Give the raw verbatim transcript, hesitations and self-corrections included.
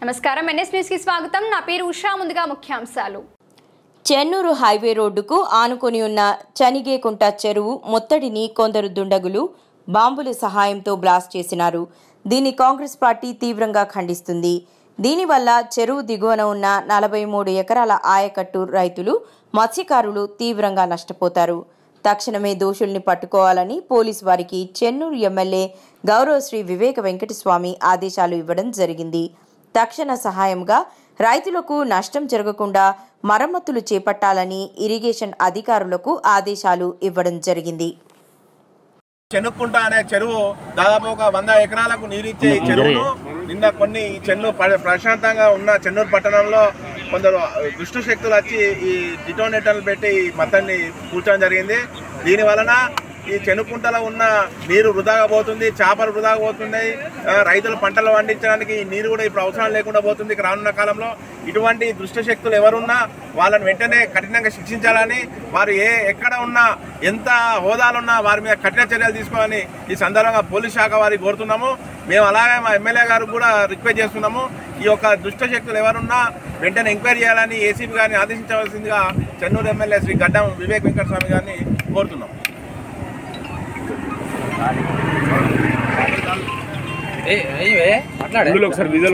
నమస్కారం NS news కి స్వాగతం నా పేరు ఉషా ముందుగా ముఖ్యాంశాలు చెన్నూరు హైవే రోడ్డుకు ఆనుకొని ఉన్న చనిగేకుంట చెరువు మొత్తడిని కొందరు దుండగులు బాంబుల సహాయంతో బ్లాస్ట్ చేసినారు. దీన్ని కాంగ్రెస్ పార్టీ తీవ్రంగా ఖండిస్తుంది. దీనివల్ల చెరువు దిగువన ఉన్న నలభై మూడు ఎకరాల ఆయకట్టు రైతులు మత్స్యకారులు తీవ్రంగా నష్టపోతారు. తక్షణమే దోషుల్ని పట్టుకోవాలని పోలీసు వారికి చెన్నూరు ఎమ్మెల్యే గౌరవశ్రీ వివేక వెంకటస్వామి ఆదేశాలు ఇవ్వడం జరిగింది. తక్షణ సహాయంగా రైతులకు నష్టం జరగకుండా మరమ్మతులు చేపట్టాలని ఇరిగేషన్ అధికారులకు ఆదేశాలు ఇవ్వడం జరిగింది. చెనుక్కుంట అనే చెరువు దాదాపు ఒక వంద ఎకరాలకు నీరిచ్చే ఈ చెరువును నిన్న కొన్ని చెన్నూరు ప్రశాంతంగా ఉన్న చెన్నూరు పట్టణంలో కొందరు దుష్ట శక్తులు వచ్చి ఈ డిటోనేటర్లు పెట్టి మొత్తాన్ని కూర్చోవడం జరిగింది. దీని వలన ఈ చెనుకుంటలో ఉన్న నీరు వృధాగా పోతుంది, చేపలు వృధాగా పోతున్నాయి, రైతులు పంటలు పండించడానికి ఈ నీరు కూడా ఇప్పుడు అవసరం లేకుండా పోతుంది. రానున్న కాలంలో ఇటువంటి దుష్ట శక్తులు ఎవరున్నా వాళ్ళని వెంటనే కఠినంగా శిక్షించాలని, వారు ఏ ఎక్కడ ఉన్నా ఎంత హోదాలున్నా వారి మీద కఠిన చర్యలు తీసుకోవాలని ఈ సందర్భంగా పోలీస్ శాఖ వారికి కోరుతున్నాము. మేము అలాగే మా ఎమ్మెల్యే గారికి కూడా రిక్వెస్ట్ చేస్తున్నాము. ఈ యొక్క దుష్ట శక్తులు ఎవరున్నా వెంటనే ఎంక్వైరీ చేయాలని ఏసీబీ గారిని ఆదేశించవలసిందిగా చెన్నూరు ఎమ్మెల్యే శ్రీ గడ్డం వివేక్ వెంకటస్వామి గారిని కోరుతున్నాం. ఏ ఏ మాట్లాడే